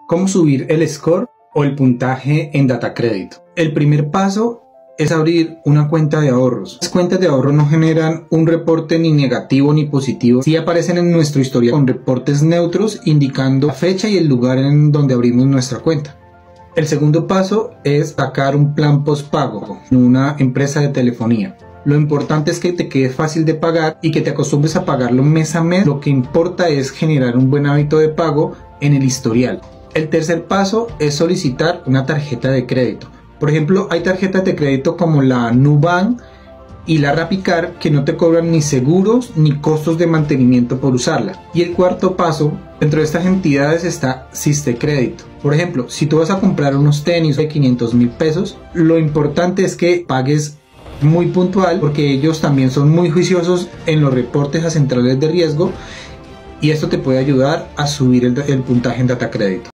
¿Cómo subir el score o el puntaje en DataCrédito? El primer paso es abrir una cuenta de ahorros. Las cuentas de ahorro no generan un reporte ni negativo ni positivo. Sí aparecen en nuestro historial con reportes neutros indicando la fecha y el lugar en donde abrimos nuestra cuenta. El segundo paso es sacar un plan postpago en una empresa de telefonía. Lo importante es que te quede fácil de pagar y que te acostumbres a pagarlo mes a mes. Lo que importa es generar un buen hábito de pago en el historial. El tercer paso es solicitar una tarjeta de crédito. Por ejemplo, hay tarjetas de crédito como la Nubank y la RappiCard que no te cobran ni seguros ni costos de mantenimiento por usarla. Y el cuarto paso, dentro de estas entidades está Sistecrédito. Por ejemplo, si tú vas a comprar unos tenis de 500.000 pesos, lo importante es que pagues muy puntual porque ellos también son muy juiciosos en los reportes a centrales de riesgo y esto te puede ayudar a subir el puntaje en DataCrédito.